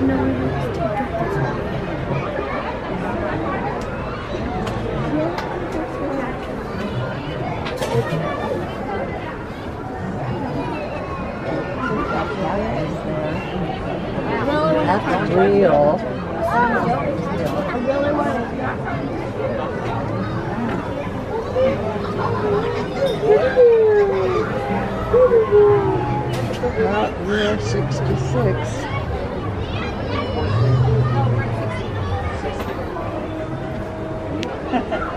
That's real. I really want it. Not near 66. No, we're at 60.